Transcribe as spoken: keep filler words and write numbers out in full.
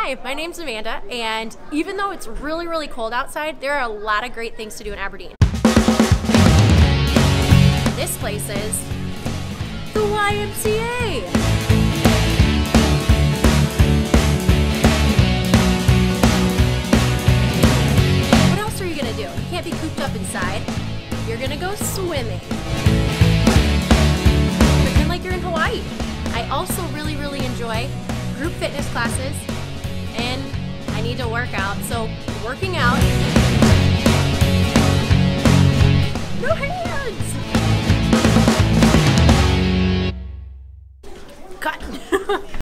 Hi, my name's Amanda, and even though it's really, really cold outside, there are a lot of great things to do in Aberdeen. This place is the Y M C A. What else are you gonna do? You can't be cooped up inside. You're gonna go swimming. Pretend like you're in Hawaii. I also really, really enjoy group fitness classes, and I need to work out, so working out. No hands! Cut!